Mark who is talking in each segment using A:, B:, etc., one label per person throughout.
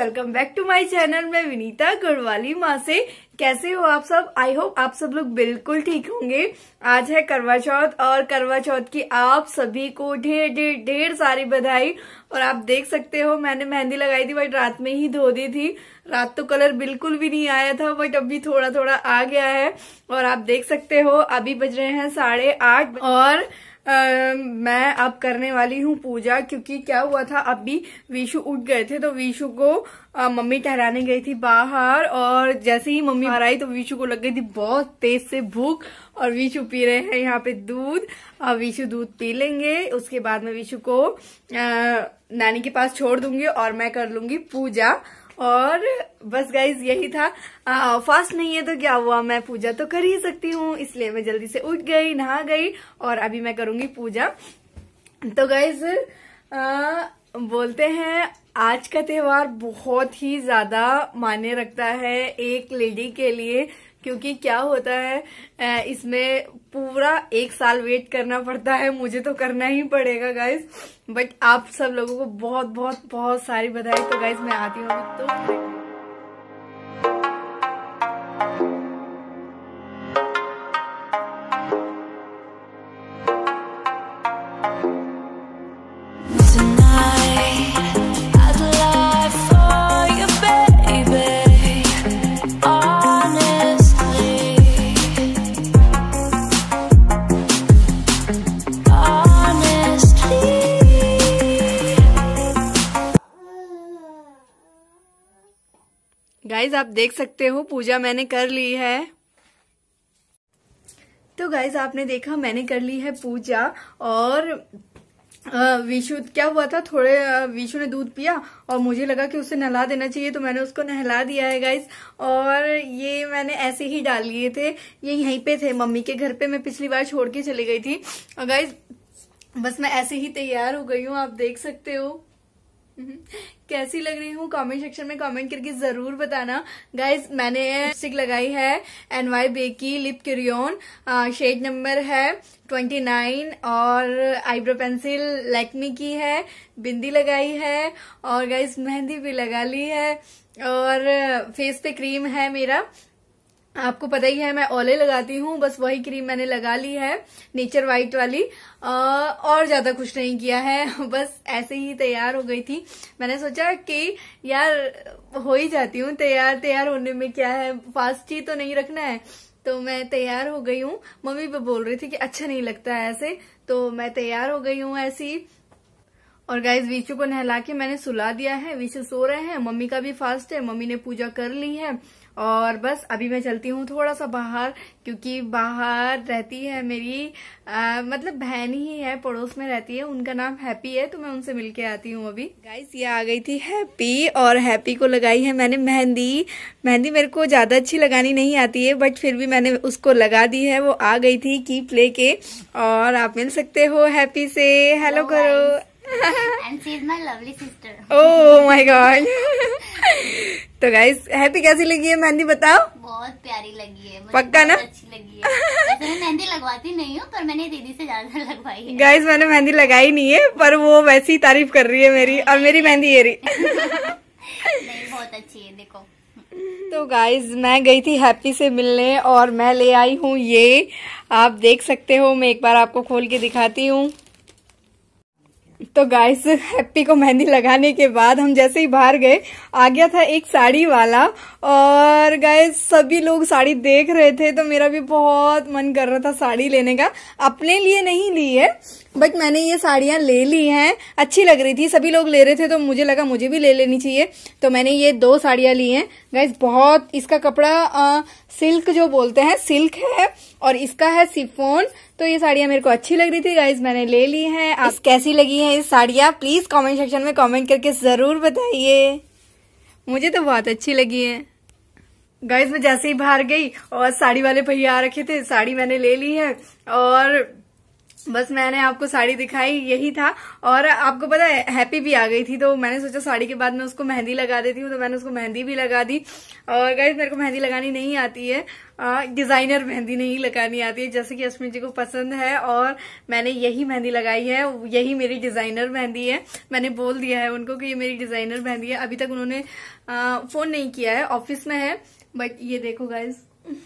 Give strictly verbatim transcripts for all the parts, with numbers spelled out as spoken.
A: Welcome back to my channel. मैं विनीता गढ़वाली माँ से। कैसे हो आप सब? आई होप आप सब लोग बिल्कुल ठीक होंगे। आज है करवा चौथ और करवा चौथ की आप सभी को ढेर ढेर ढेर सारी बधाई। और आप देख सकते हो मैंने मेहंदी लगाई थी बट रात में ही धो दी थी। रात तो कलर बिल्कुल भी नहीं आया था बट अभी थोड़ा थोड़ा आ गया है। और आप देख सकते हो अभी बज रहे हैं साढ़े आठ और आ, मैं अब करने वाली हूँ पूजा। क्योंकि क्या हुआ था, अभी विशु उठ गए थे तो विशु को आ, मम्मी ठहराने गई थी बाहर। और जैसे ही मम्मी बाहर आई तो विशु को लग गई थी बहुत तेज से भूख और विशु पी रहे हैं यहाँ पे दूध। अब विशु दूध पी लेंगे, उसके बाद में विशु को आ, नानी के पास छोड़ दूंगी और मैं कर लूंगी पूजा। और बस गाइज यही था। आ, फास्ट नहीं है तो क्या हुआ, मैं पूजा तो कर ही सकती हूँ, इसलिए मैं जल्दी से उठ गई, नहा गई और अभी मैं करूंगी पूजा। तो गाइज बोलते हैं आज का त्योहार बहुत ही ज्यादा मायने रखता है एक लेडी के लिए। क्योंकि क्या होता है इसमें पूरा एक साल वेट करना पड़ता है। मुझे तो करना ही पड़ेगा गाइज, बट आप सब लोगों को बहुत बहुत बहुत सारी बधाई। तो गाइज मैं आती हूँ अभी तो। गाइज आप देख सकते हो पूजा मैंने कर ली है। तो गाइज आपने देखा मैंने कर ली है पूजा। और विशु क्या हुआ था, थोड़े विशु ने दूध पिया और मुझे लगा कि उसे नहला देना चाहिए तो मैंने उसको नहला दिया है गाइज। और ये मैंने ऐसे ही डाल लिए थे, ये यहीं पे थे मम्मी के घर पे, मैं पिछली बार छोड़ के चली गई थी। और गाइज बस मैं ऐसे ही तैयार हो गई हूँ, आप देख सकते हो। कैसी लग रही हूँ कमेंट सेक्शन में कमेंट करके जरूर बताना। गाइज मैंने लिपस्टिक लगाई है एन वाई बे की लिप क्रेयॉन, शेड नंबर है ट्वेंटी नाइन। और आईब्रो पेंसिल लैक्मी की है, बिंदी लगाई है और गाइज मेहंदी भी लगा ली है। और फेस पे क्रीम है मेरा, आपको पता ही है मैं ओले लगाती हूँ, बस वही क्रीम मैंने लगा ली है नेचर वाइट वाली। आ, और ज्यादा कुछ नहीं किया है, बस ऐसे ही तैयार हो गई थी। मैंने सोचा कि यार हो ही जाती हूँ तैयार, तैयार होने में क्या है, फास्ट ही तो नहीं रखना है। तो मैं तैयार हो गई हूँ। मम्मी भी बोल रही थी कि अच्छा नहीं लगता है ऐसे, तो मैं तैयार हो गई हूँ ऐसी। और गाइज विशु को नहला के मैंने सुला दिया है, विशु सो रहे हैं, मम्मी का भी फास्ट है, मम्मी ने पूजा कर ली है। और बस अभी मैं चलती हूँ थोड़ा सा बाहर, क्योंकि बाहर रहती है मेरी आ, मतलब बहन ही है, पड़ोस में रहती है, उनका नाम हैप्पी है, तो मैं उनसे मिलके आती हूँ अभी। गाइस ये आ गई थी हैप्पी और हैप्पी को लगाई है मैंने मेहंदी। मेहंदी मेरे को ज्यादा अच्छी लगानी नहीं आती है बट फिर भी मैंने उसको लगा दी है। वो आ गई थी कीप लेके और आप मिल सकते हो हैप्पी से, हेलो करो।
B: And she is my lovely sister.
A: Oh my God. तो गाइस हैप्पी कैसी लगी है मेहंदी बताओ?
B: बहुत प्यारी लगी है, मुझे
A: पक्का ना?
B: अच्छी लगी है। वैसे मैं मेहंदी लगवाती नहीं हूँ पर मैंने दीदी से ज्यादा लगवाई है।
A: गाइस मैंने मेहंदी लगाई नहीं है पर वो वैसी तारीफ कर रही है मेरी, और मेरी मेहंदी ये रही।
B: नहीं बहुत अच्छी है, देखो।
A: तो गाइज मैं गई थी हैप्पी से मिलने और मैं ले आई हूँ ये, आप देख सकते हो, मैं एक बार आपको खोल के दिखाती हूँ। तो गाइस हैप्पी को मेहंदी लगाने के बाद हम जैसे ही बाहर गए आ गया था एक साड़ी वाला। और गाइस सभी लोग साड़ी देख रहे थे तो मेरा भी बहुत मन कर रहा था साड़ी लेने का। अपने लिए नहीं ली है बट मैंने ये साड़ियां ले ली हैं, अच्छी लग रही थी, सभी लोग ले रहे थे तो मुझे लगा मुझे भी ले लेनी चाहिए, तो मैंने ये दो साड़ियां ली हैं। गाइस बहुत, इसका कपड़ा आ, सिल्क जो बोलते हैं सिल्क है और इसका है सिफोन। तो ये साड़ियां मेरे को अच्छी लग रही थी गाइस, मैंने ले ली हैं। आप कैसी लगी हैं इस साड़ियां प्लीज कमेंट सेक्शन में कमेंट करके जरूर बताइए। मुझे तो बहुत अच्छी लगी है। गाइस मैं जैसे ही बाहर गई और साड़ी वाले भैया आ रखे थे, साड़ी मैंने ले ली है। और बस मैंने आपको साड़ी दिखाई, यही था। और आपको पता है हैप्पी भी आ गई थी, तो मैंने सोचा साड़ी के बाद मैं उसको मेहंदी लगा देती हूँ, तो मैंने उसको मेहंदी भी लगा दी। और गाइस मेरे को मेहंदी लगानी नहीं आती है, डिजाइनर मेहंदी नहीं लगानी आती है, जैसे कि अस्मित जी को पसंद है। और मैंने यही मेहंदी लगाई है, यही मेरी डिजाइनर मेहंदी है। मैंने बोल दिया है उनको कि ये मेरी डिजाइनर मेहंदी है। अभी तक उन्होंने आ, फोन नहीं किया है, ऑफिस में है। बट ये देखो गाइस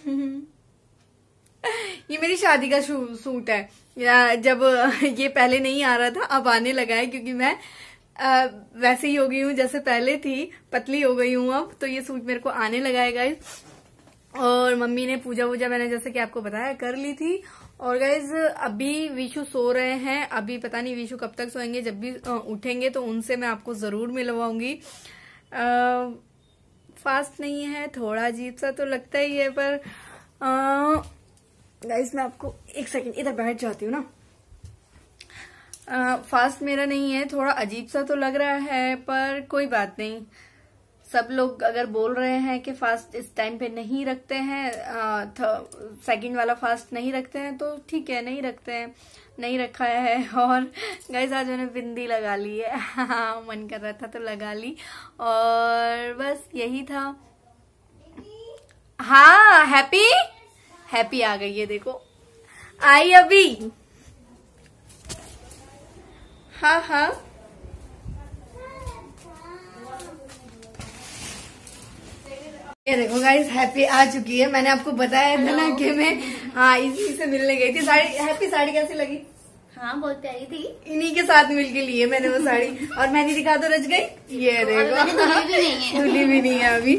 A: ये मेरी शादी का सूट है। जब ये पहले नहीं आ रहा था, अब आने लगा है, क्योंकि मैं आ, वैसे ही हो गई हूँ जैसे पहले थी, पतली हो गई हूँ अब, तो ये सूट मेरे को आने लगा है गाइस। और मम्मी ने पूजा वूजा मैंने जैसे कि आपको बताया कर ली थी। और गाइज अभी विशु सो रहे हैं, अभी पता नहीं विशु कब तक सोएंगे। जब भी उठेंगे तो उनसे मैं आपको जरूर मिलवाऊंगी। फास्ट नहीं है, थोड़ा अजीब सा तो लगता ही है, पर गाइज मैं आपको एक सेकंड इधर बैठ जाती हूँ ना। आ, फास्ट मेरा नहीं है, थोड़ा अजीब सा तो लग रहा है, पर कोई बात नहीं। सब लोग अगर बोल रहे हैं कि फास्ट इस टाइम पे नहीं रखते हैं, सेकंड वाला फास्ट नहीं रखते हैं, तो ठीक है, नहीं रखते हैं, नहीं रखा है। और गाइस आज मैंने बिंदी लगा ली है मन कर रहा था तो लगा ली, और बस यही था। हाँ हैप्पी हैप्पी आ गई है, देखो आई अभी। हाँ हाँ ये देखो गाइस हैप्पी आ चुकी है। मैंने आपको बताया था ना कि मैं हाँ इसी से मिलने गई थी। साड़ी हैप्पी साड़ी कैसी लगी?
B: हाँ बहुत प्यारी थी।
A: इन्हीं के साथ मिलके लिए मैंने वो साड़ी। और मेहंदी दिखा दो, रच गई। ये देखो धुली भी नहीं है अभी।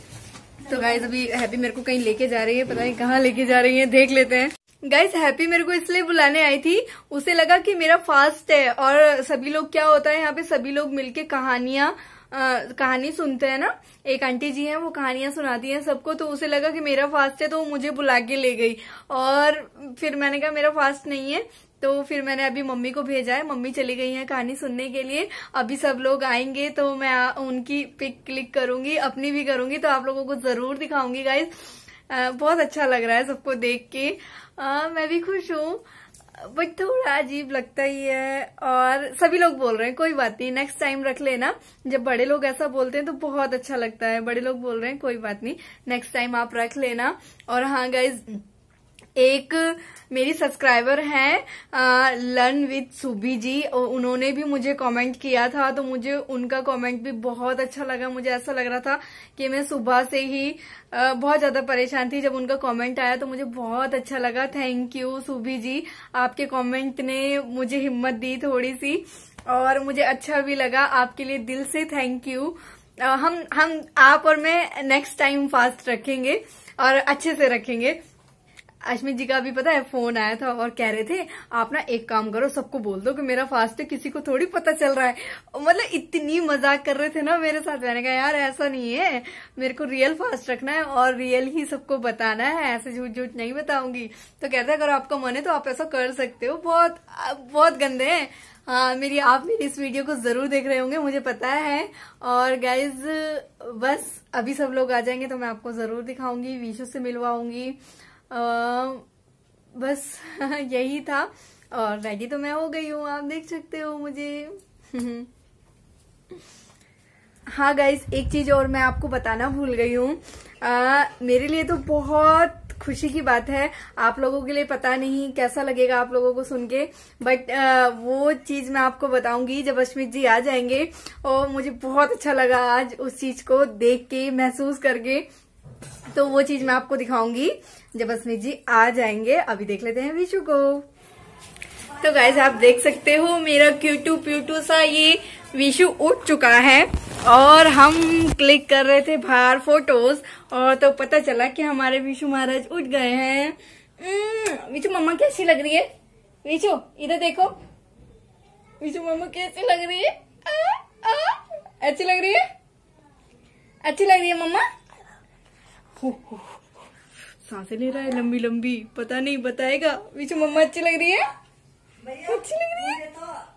A: तो गाइस अभी हैप्पी मेरे को कहीं लेके जा रही है, पता नहीं कहाँ लेके जा रही है, देख लेते हैं। गाइस हैप्पी मेरे को इसलिए बुलाने आई थी, उसे लगा कि मेरा फास्ट है, और सभी लोग क्या होता है यहाँ पे सभी लोग मिलके कहानियां कहानी सुनते हैं ना। एक आंटी जी हैं वो कहानियां सुनाती हैं सबको, तो उसे लगा कि मेरा फास्ट है, तो वो मुझे बुला के ले गई। और फिर मैंने कहा मेरा फास्ट नहीं है, तो फिर मैंने अभी मम्मी को भेजा है। मम्मी चली गई हैं कहानी सुनने के लिए। अभी सब लोग आएंगे तो मैं उनकी पिक क्लिक करूंगी, अपनी भी करूंगी, तो आप लोगों को जरूर दिखाऊंगी गाइज। बहुत अच्छा लग रहा है सबको देख के। आ, मैं भी खुश हूँ, बट थोड़ा अजीब लगता ही है। और सभी लोग बोल रहे हैं, कोई बात नहीं, नेक्स्ट टाइम रख लेना। जब बड़े लोग ऐसा बोलते हैं तो बहुत अच्छा लगता है। बड़े लोग बोल रहे हैं, कोई बात नहीं, नेक्स्ट टाइम आप रख लेना। और हाँ गाइज, एक मेरी सब्सक्राइबर हैं लर्न विद सुबी जी, और उन्होंने भी मुझे कमेंट किया था, तो मुझे उनका कमेंट भी बहुत अच्छा लगा। मुझे ऐसा लग रहा था कि मैं सुबह से ही आ, बहुत ज्यादा परेशान थी। जब उनका कमेंट आया तो मुझे बहुत अच्छा लगा। थैंक यू सुबी जी, आपके कमेंट ने मुझे हिम्मत दी थोड़ी सी, और मुझे अच्छा भी लगा। आपके लिए दिल से थैंक यू। आ, हम हम आप और मैं नेक्स्ट टाइम फास्ट रखेंगे और अच्छे से रखेंगे। अश्मित जी का भी पता है फोन आया था, और कह रहे थे आप ना एक काम करो, सबको बोल दो कि मेरा फास्ट है, किसी को थोड़ी पता चल रहा है। मतलब इतनी मजाक कर रहे थे ना मेरे साथ। मैंने कहा यार ऐसा नहीं है, मेरे को रियल फास्ट रखना है और रियल ही सबको बताना है, ऐसे झूठ झूठ नहीं बताऊंगी। तो कहते हैं अगर आपका मन है तो आप ऐसा कर सकते हो। बहुत बहुत गंदे हैं। हाँ मेरी आप मेरी इस वीडियो को जरूर देख रहे होंगे, मुझे पता है। और गाइज बस अभी सब लोग आ जाएंगे तो मैं आपको जरूर दिखाऊंगी, विशु से मिलवाऊंगी। Uh, बस यही था। और रेडी तो मैं हो गई हूँ, आप देख सकते हो मुझे। हाँ गाइस, एक चीज और मैं आपको बताना भूल गई हूँ। मेरे लिए तो बहुत खुशी की बात है, आप लोगों के लिए पता नहीं कैसा लगेगा आप लोगों को सुन के, बट वो चीज मैं आपको बताऊंगी जब अश्मित जी आ जाएंगे। और मुझे बहुत अच्छा लगा आज उस चीज को देख के, महसूस करके, तो वो चीज मैं आपको दिखाऊंगी जब अस्मित जी आ जाएंगे। अभी देख लेते हैं विशु को। तो गाइस आप देख सकते हो मेरा क्यूटू प्यूटू सा ये विशु उठ चुका है, और हम क्लिक कर रहे थे बाहर फोटोज, और तो पता चला कि हमारे विशु महाराज उठ गए हैं। विशु मम्मा कैसी लग रही है? विशु इधर देखो, विशु मम्मा कैसी लग रही है? आ, आ, अच्छी लग रही है, अच्छी लग रही है मम्मा। सांसें ले रहा है लंबी लंबी, पता नहीं बताएगा। विशु मम्मा अच्छी लग रही है, अच्छी लग रही है।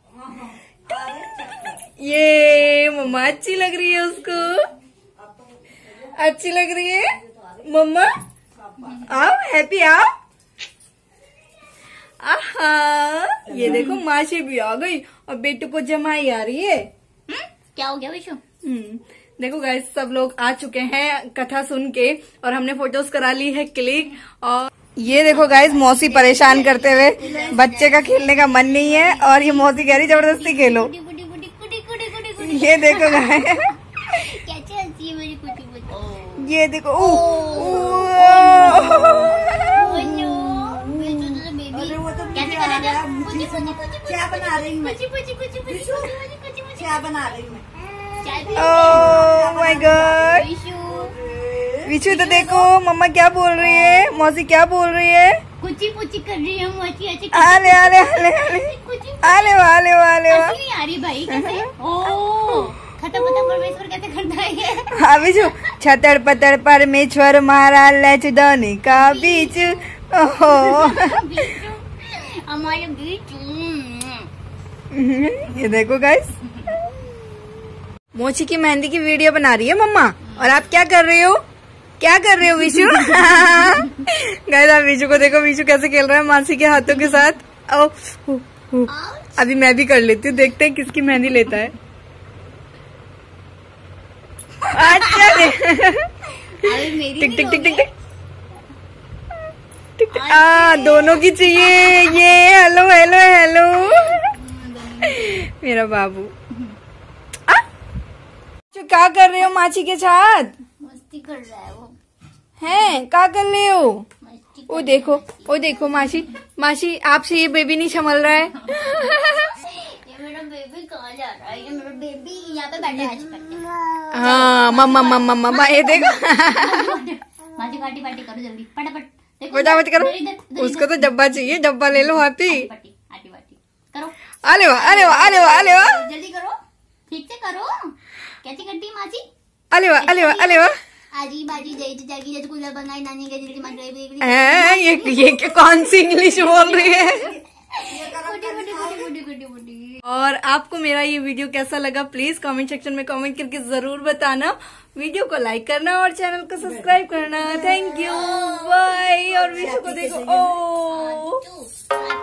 A: ये मम्मा अच्छी लग रही है, उसको अच्छी लग रही है। मम्मा आओ, हैप्पी आओ। आहा, ये देखो मासी भी आ गई और बेटू को जमाई आ रही है।
B: हम्म, क्या हो गया विशु?
A: हम्म, देखो गाइस सब लोग आ चुके हैं कथा सुन के और हमने फोटोज करा ली है क्लिक। और ये देखो गाइस मौसी परेशान करते हुए, बच्चे का खेलने का मन नहीं है और ये मौसी कह रही जबरदस्ती खेलो।
B: कुटी कुटी कुटी कुटी कुटी कुटी कुटी।
A: ये देखो गाइस,
B: कैसे हंसी है मेरी कुटी कुटी।
A: ये देखो ओ, ओ,
C: क्या बना रही हूँ? क्या बना रही हूँ?
A: Oh my God. विशु तो देखो मम्मा क्या बोल रही है, मौसी क्या बोल रही है।
B: कुची पुची कर रही है मौसी ऐसे।
A: आले आले आले आले आले वाले वाले वाले
B: नहीं आ रही भाई कैसे? ओ खत्म खत्म परमेश्वर कैसे करता है ये?
A: हाँ विशु, छतर पतर परमेश्वर मारा लचदानी का बीच। ओहो
B: हमारे बीच।
A: ये देखो गाइस, मोची की मेहंदी की वीडियो बना रही है मम्मा और आप क्या कर रहे हो, क्या कर रहे हो विशु? गाइस आप विशु को देखो, विशु कैसे खेल रहा है मासी के हाथों के साथ। ओ, ओ, ओ, अभी मैं भी कर लेती हूँ, देखते हैं किसकी मेहंदी लेता है। अच्छा
B: मेरी
A: टिक टिक टिक टिक टिक टिक। आ दोनों की चाहिए ये। हेलो हेलो हेलो मेरा बाबू। आ? क्या कर रहे हो माची के साथ?
B: मस्ती कर रहा है वो।
A: हैं क्या कर रहे हो?
B: मस्ती
A: वो देखो, वो देखो मासी, मासी आपसे ये बेबी नहीं संभल रहा है।
B: ये मेरा बेबी कहाँ जा रहा है? ये मेरा बेबी यहाँ पे बैठा है।
A: हाँ मम्मा मम्मा मम्मा ये देखो।
B: माटी पाटी पाटी करो जल्दी फटाफट।
A: फटाफट करो, उसको तो डब्बा चाहिए, डब्बा ले लो हैप्पी।
B: पाटी आटी पाटी करो।
A: अरे वाह अरे वाह अरे वाह अरे वाह,
B: जल्दी करो, ठीक से करो। कैसी करती मासी?
A: अरे वाह अरे वाह अरे वाह।
B: आजी बाजी जय जागी जय कुल्ला बनाई नानी के दिल की मार बेबी।
A: हैं, ये ये क्या कौन सी इंग्लिश बोल रही है?
B: कुटी कुटी कुटी कुटी कुटी कुटी।
A: और आपको मेरा ये वीडियो कैसा लगा प्लीज कमेंट सेक्शन में कमेंट करके जरूर बताना। वीडियो को लाइक करना और चैनल को सब्सक्राइब करना। Thank you bye. और विशु को देखो ओ।